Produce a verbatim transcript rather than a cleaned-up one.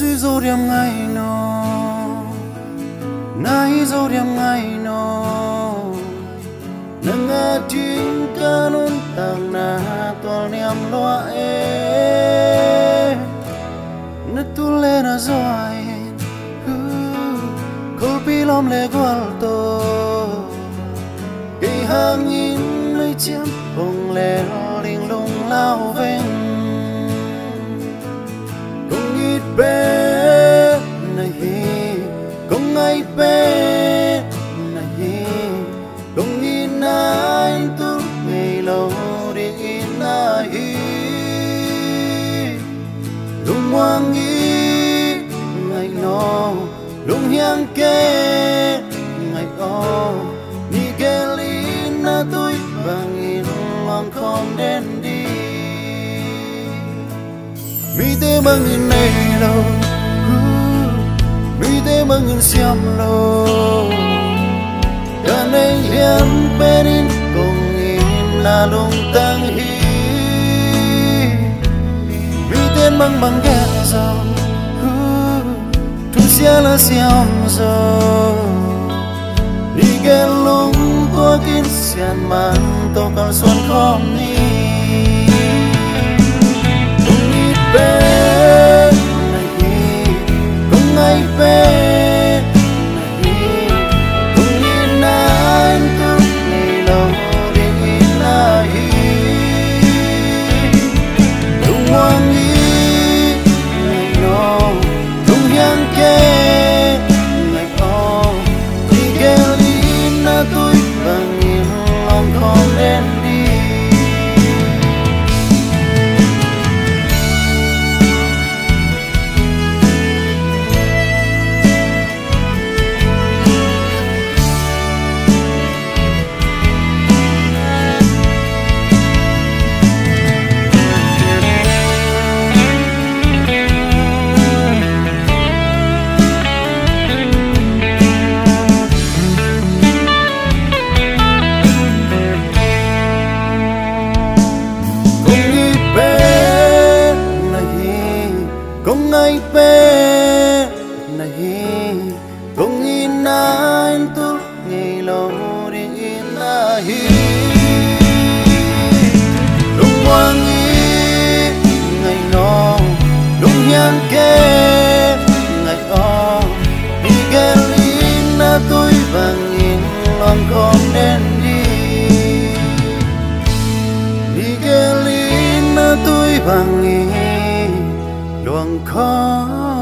duy dô điểm ngày nó nai dô điểm ngày nó nâng a chính ca nôn tàng na toal niam loa e na tu le na zoai kol pi lom le gwal to cây hang in mây chiếm bông lẻ linh lung lao veng công ít bé này công ai bé này công ít nai tu ngày lâu đi ít nai lung hoang ý ngày nó lung hiang kê ngày o ni kê li na tôi vàng in lòng không đến đi mi te mang in này lâu mi te mang in xiêm lâu cả này hiền bên in cùng in là lung tăng hi mi te mang mang ghé dòng tu sia là xiêm rồi đi ghé lung tua kín xiên mang tô cao xuân không đi không ít bé này không ai bé này không ít nai tu ngày lâu đi ít nai đúng hoang ý ngày nó đúng hiang kê ngày o đi ghé lý na tôi vàng in lòng không đến đi công ai bé này công in nai tu ngày lâu đi in nai lung hoang ý ngày nó lung hiang kê ngày o đi ghé lý na tôi vàng in lòng không đến đi đi ghé lý na tôi vàng in luồng khó